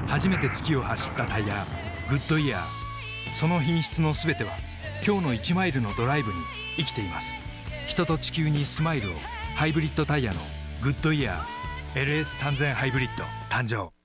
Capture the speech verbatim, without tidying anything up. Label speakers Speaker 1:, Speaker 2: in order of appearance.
Speaker 1: 初めて月を走ったタイヤグッドイヤー。その品質の全ては今日のいちマイルのドライブに生きています。人と地球にスマイルを。ハイブリッドタイヤのグッドイヤー エルエスさんぜん ハイブリッド誕生。